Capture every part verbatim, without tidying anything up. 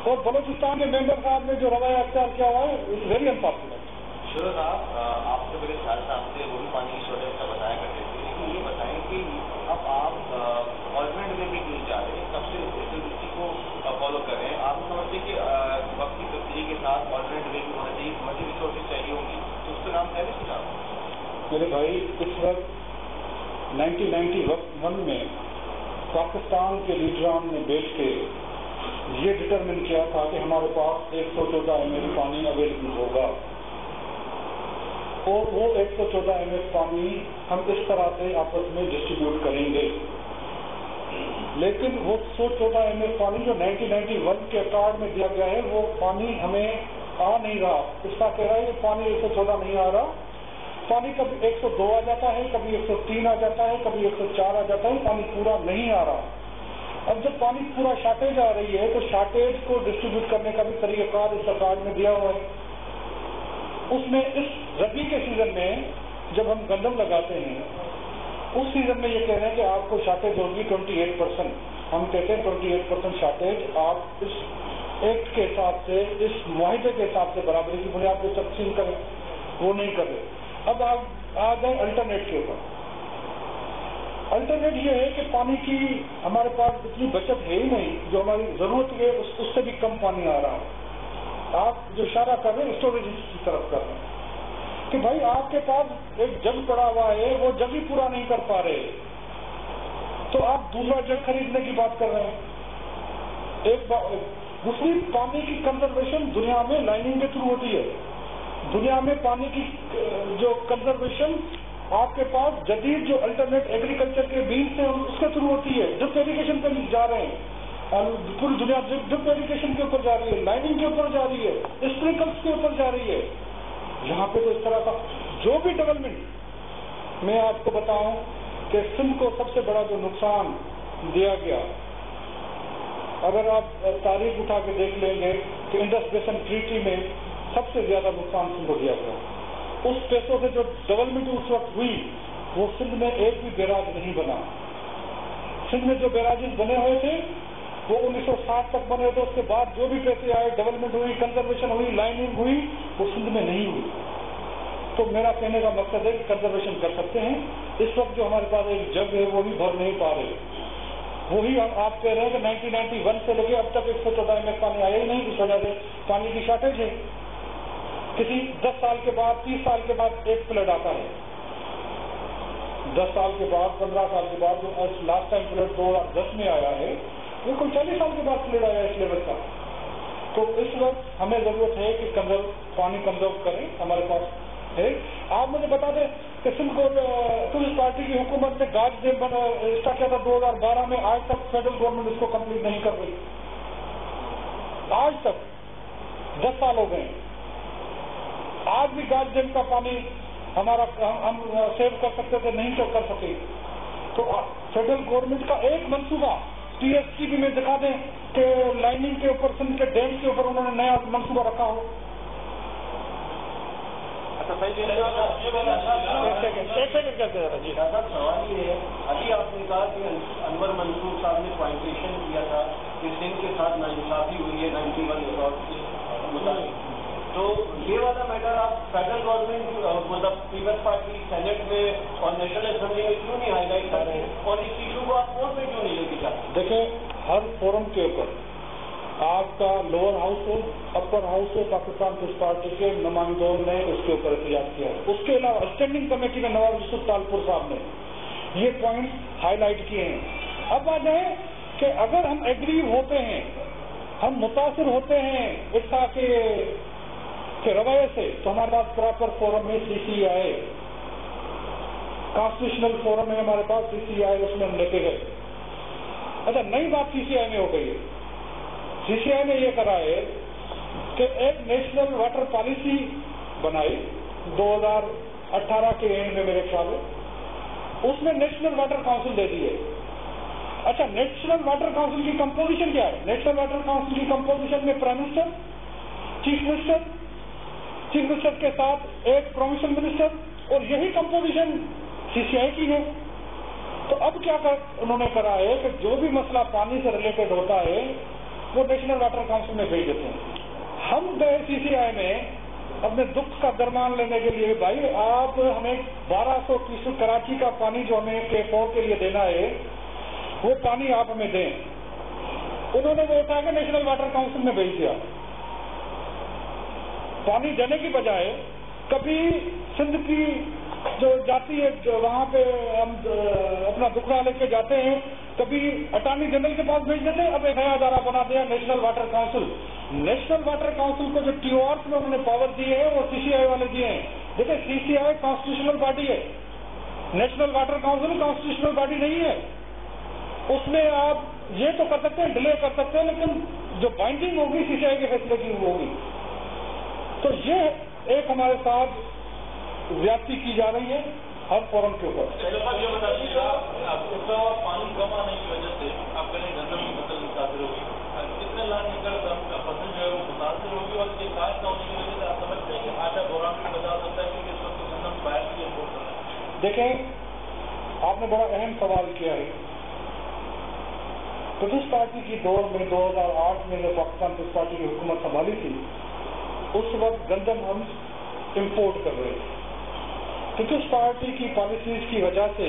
اور بلوچستان کے ممبر صاحب نے جو رویہ اختیار کیا ہوا ہے اٹس ویری انفارچونیٹ. شروع صاحب آپ سے میرے خیال صاحب سے وہ بھی پانی کی شارٹیج کا بتایا کرتے تھے، لیکن یہ بتائیں کہ اب آپ آلٹرنیٹ وے بھی کیوں جا رہے ہیں، کب سے اسی کو فالو کر رہے ہیں؟ آپ سمجھتے کہ وقت کی تبدیلی کے ساتھ آلٹرنیٹ وے بھی ہونا چاہیے، مزید ریسورسز چاہیے ہوں گی، تو اس پہ کام پہلے سے تھا؟ میرے بھائی اس وقت نائنٹین نائنٹی ون میں پاکستان کے لیڈران نے بیٹھ کے یہ ڈٹرمن کیا تھا کہ ہمارے پاس ایک سو چودہ ایم ایل پانی اویلیبل ہوگا، اور وہ ایک سو چودہ ایم ایل پانی ہم اس طرح سے آپس میں ڈسٹریبیوٹ کریں گے. لیکن وہ سو چودہ ایم ایل پانی جو نائنٹین نائنٹی ون کے ریکارڈ میں دیا گیا ہے وہ پانی ہمیں آ نہیں رہا. اس کا کہہ رہا ہے یہ پانی ایک سو چودہ نہیں آ رہا. پانی کبھی ایک سو دو آ جاتا ہے، کبھی ایک سو تین آ جاتا ہے، کبھی ایک سو چار آ جاتا ہے، پانی پورا نہیں آ رہا. اب جب پانی پورا شارٹیج آ رہی ہے تو شارٹیج کو ڈسٹریبیوٹ کرنے کا بھی طریقہ کار اس ریکارڈ میں دیا ہوا ہے. اس میں اس ربی کے سیزن میں جب ہم گندم لگاتے ہیں اس سیزن میں یہ کہہ رہے ہیں کہ آپ کو شارٹیج ہوگی ٹوئنٹی ایٹ پرسینٹ. ہم کہتے ہیں ٹوئنٹی ایٹ پرسینٹ شارٹیج آپ اس ایکٹ کے حساب سے، اس معاہدے کے حساب سے برابری کی بنیاد پہ تقسیم کریں، وہ نہیں کر رہے. اب آپ آ جائیں الٹرنیٹ کے اوپر. الٹرنیٹ یہ ہے کہ پانی کی ہمارے پاس اتنی بچت ہے ہی نہیں، جو ہماری ضرورت ہے اس سے بھی کم پانی آ رہا ہے. آپ جو اشارہ کر رہے ہیں اسٹوریج کی طرف کر رہے ہیں کہ بھائی آپ کے پاس ایک جگ پڑا ہوا ہے، وہ جگ ہی پورا نہیں کر پا رہے تو آپ دوسرا جگ خریدنے کی بات کر رہے ہیں. ایک دوسری پانی کی کنزرویشن دنیا میں لائننگ کے تھرو ہوتی ہے. دنیا میں پانی کی جو کنزرویشن آپ کے پاس جدید جو الٹرنیٹ ایگریکلچر کے بیج سے اس کے تھرو ہوتی ہے. ڈرپ ایریگیشن پہ جا رہے ہیں، پوری دنیا ڈرپ ایریگیشن کے اوپر جا رہی ہے، لائننگ کے اوپر جا رہی ہے، اسپرنکلس کے اوپر جا رہی ہے. یہاں پہ تو اس طرح کا جو بھی ڈیولپمنٹ، میں آپ کو بتاؤں کہ سندھ کو سب سے بڑا جو نقصان دیا گیا، اگر آپ تاریخ اٹھا کے دیکھ لیں گے کہ انڈس بیسن ٹریٹی میں سب سے زیادہ نقصان سندھ کو دیا گیا. اس پیسوں سے جو ڈیولپمنٹ اس وقت ہوئی وہ سندھ میں ایک بھی بیراج نہیں بنا. سندھ میں جو بیراجز بنے ہوئے تھے وہ انیس سو ساٹھ تک بنے تھے. اس کے بعد جو بھی پیسے آئے، ڈیولپمنٹ ہوئی، کنزرویشن ہوئی، لائننگ ہوئی، وہ سندھ میں نہیں ہوئی. تو میرا کہنے کا مقصد ہے کہ کنزرویشن کر سکتے ہیں. اس وقت جو ہمارے پاس ایک جگ ہے وہ بھی بھر نہیں پا رہے. وہی آپ کہہ رہے ہیں کہ نائنٹین نائنٹی ون سے لے کے اب تک ایک سو چودہ ایم ایل پانی آیا ہی نہیں. اس وجہ سے پانی کی شارٹیج ہے. کسی دس سال کے بعد، تیس سال کے بعد ایک فلڈ آتا ہے. دس سال کے بعد، پندرہ سال کے بعد، جو لاسٹ ٹائم فلڈ دو ہزار دس میں آیا ہے وہ کوئی چالیس سال کے بعد فلڈ آیا ہے اس لیول کا. تو اس وقت ہمیں ضرورت ہے کہ کنزرو پانی کنزرو کریں. ہمارے پاس ہے. آپ مجھے بتا دیں کہ سندھ کو پیپلز پارٹی کی حکومت نے گاج ڈیم بنا اسٹارٹ کیا تھا دو ہزار بارہ میں، آج تک فیڈرل گورنمنٹ اس کو کمپلیٹ نہیں کر رہی. آج تک دس سال ہو گئے. آج بھی گاج ڈیم کا پانی ہمارا ہم سیو کر سکتے تھے، نہیں تو کر سکے. تو فیڈرل گورنمنٹ کا ایک منصوبہ ٹی ایس ٹی بھی میں دکھا دیں کہ لائننگ کے اوپر، سندھ کے ڈیم کے اوپر انہوں نے نیا منصوبہ رکھا ہو. اچھا صحیح ایک سیکنڈ کیا کہہ رہا جی صاحب سوال یہ ہے، ابھی آپ نے کہا کہ انور منصور صاحب نے پوائنٹیشن کیا تھا کہ سندھ کے ساتھ ناانصافی ہوئی ہے نائنٹی ون ریکارڈ کے مطابق، تو یہ والا میٹر آپ فیڈرل گورنمنٹ مطلب پیپلز پارٹی سینٹ میں اور نیشنل اسمبلی میں کیوں نہیں ہائی لائٹ کر رہے ہیں، اور اس ایشو کو آپ کورٹ میں کیوں نہیں لے کے جاتے؟ دیکھیں، ہر فورم کے اوپر آپ کا لوور ہاؤس ہو، اپر ہاؤس ہو، پاکستان پیپلز پارٹی کے نمائندوں نے اس کے اوپر احتجاج کیا ہے. اس کے علاوہ اسٹینڈنگ کمیٹی میں نواب یوسف تالپور صاحب نے یہ پوائنٹس ہائی لائٹ کیے ہیں. اب آ جائیں کہ اگر ہم ایگری ہوتے ہیں، ہم متاثر ہوتے ہیں اس طرح کے کے رویے سے، تو ہمارے پاس پراپر فورم ہے سی سی آئی، کانسٹیٹیوشنل فورم ہے ہمارے پاس سی سی آئی، اس میں ہم لے کے گئے. اچھا، نئی بات سی سی آئی میں ہو گئی ہے. سی سی آئی نے یہ کرا ہے کہ ایک نیشنل واٹر پالیسی بنائی دو ہزار اٹھارہ کے اینڈ میں میرے خیال ہے. اس میں نیشنل واٹر کاؤنسل دے دی ہے. اچھا، نیشنل واٹر کاؤنسل کی کمپوزیشن کیا ہے؟ نیشنل واٹر کاؤنسل کی کمپوزیشن میں prime minister, chief minister, chief minister کے ساتھ ایک پروونشل منسٹر، اور یہی کمپوزیشن سی سی آئی کی ہے. تو اب کیا کر انہوں نے کرا ہے کہ جو بھی مسئلہ پانی سے ریلیٹڈ ہوتا ہے وہ نیشنل واٹر کاؤنسل میں بھیج دیتے ہیں. ہم گئے سی سی آئی میں اپنے دکھ کا درمان لینے کے لیے, بھائی آپ ہمیں بارہ سو کیوسیک کراچی کا پانی جو ہمیں کے فور کے لیے دینا ہے وہ پانی آپ ہمیں دیں. انہوں نے وہ اٹھا کے نیشنل واٹر کاؤنسل میں بھیج دیا. پانی دینے کی بجائے کبھی سندھ کی جو جاتی ہے جو وہاں پہ ہم اپنا دکھڑا لے کے جاتے ہیں, کبھی اٹارنی جنرل کے پاس بھیج دیتے ہیں. اب ایک نیا ادارہ بنا دیا national water council. National water council کو جو ٹی او آرس میں انہوں نے پاور دیے ہیں وہ سی سی آئی والے دیے ہیں. دیکھیں C C I constitutional body ہے, national water council constitutional body نہیں ہے. اس میں آپ یہ تو کر سکتے ہیں, ڈیلے کر سکتے ہیں, لیکن جو بائنڈنگ ہوگی سی سی آئی کے فیصلے کی وہ ہوگی. تو یہ ایک ہمارے ساتھ زیادتی کی جا رہی ہے ہر فورم کے اوپر. پانی کم آنے کی وجہ سے آپ کہیں گندم کی فصل متاثر ہوگی, کتنے لاکھ ایکڑ کا فصل جو ہے وہ متاثر ہوگی, اور یہ کاشت نہ ہونے کی وجہ سے آپ سمجھتے ہیں کہ آٹا بحران بھی بتا سکتا ہے کیونکہ اس وقت گندم باہر کی امپورٹ کرنا ہے. دیکھیں آپ نے بڑا اہم سوال کیا ہے. پیپلز پارٹی کی دور میں دو ہزار آٹھ میں جب پاکستان پیپلز پارٹی کی حکومت سنبھالی تھی اس وقت گندم ہم امپورٹ کر رہے تھے. پیپلز پارٹی کی پالیسیز کی وجہ سے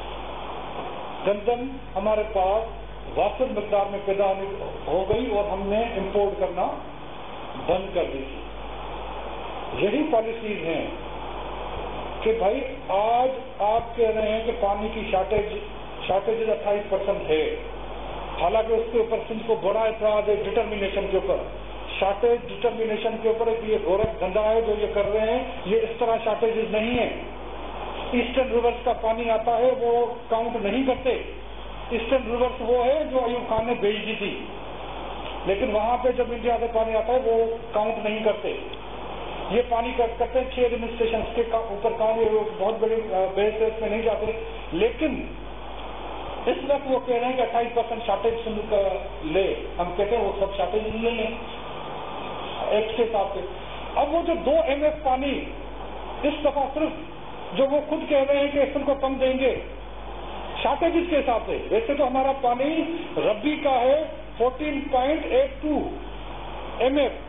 گندم ہمارے پاس وافر مقدار میں پیدا ہو گئی اور ہم نے امپورٹ کرنا بند کر دی تھی. یہی پالیسیز ہیں کہ بھائی آج آپ کہہ رہے ہیں کہ پانی کی شارٹیج شارٹیج اٹھائیس پرسینٹ ہے, حالانکہ اس کے اوپر سندھ کو بڑا اعتراض ہے ڈٹرمینیشن کے اوپر. شارٹیج ڈٹرمینیشن کے اوپر ایک یہ گورکھ دھندا ہے جو یہ کر رہے ہیں, یہ اس طرح شارٹیجز نہیں ہیں. ایسٹرن ریورس کا پانی آتا ہے وہ کاؤنٹ نہیں کرتے. ایسٹرن ریورس وہ ہے جو ایوب خان نے بھیج دی تھی, لیکن وہاں پہ جب انڈیا سے پانی آتا ہے وہ کاؤنٹ نہیں کرتے. یہ پانی کرتے ہیں چھ ایڈمنسٹریشن کے اوپر کاؤنٹ, بہت بڑی بحث ہے اس میں نہیں جاتے. لیکن اس وقت وہ کہہ رہے ہیں کہ اٹھائیس پرسینٹ شارٹیج سندھ کا لے, ہم کہتے ہیں وہ سب شارٹیج لے لیں ایکٹ کے حساب سے. اب وہ جو دو ایم ایف پانی اس دفعہ صرف جو وہ خود کہہ رہے ہیں کہ اس کو کم دیں گے شارٹیجز کے حساب سے. ویسے تو ہمارا پانی ربی کا ہے fourteen point eight two M F,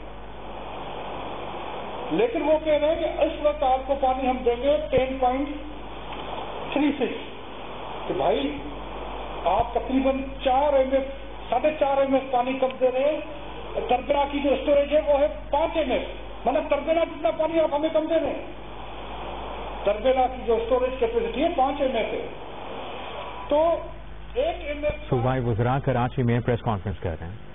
لیکن وہ کہہ رہے ہیں کہ اس وقت آپ کو پانی ہم دیں گے ٹین پوائنٹ تھری سکس. کہ بھائی آپ تقریباً چار ایم ایف ساڑھے چار ایم ایف پانی کم دے رہے ہیں. تربیلا کی جو اسٹوریج ہے وہ ہے پانچ ایم ایف, مطلب تربیلا جتنا پانی آپ ہمیں کم دے رہے ہیں. تربیلا کی جو اسٹوریج کیپیسٹی ہے پانچ ایم ایف ہے, تو ایک ایم ایف. صوبائی وزراء کراچی میں پریس کانفرنس کر رہے ہیں.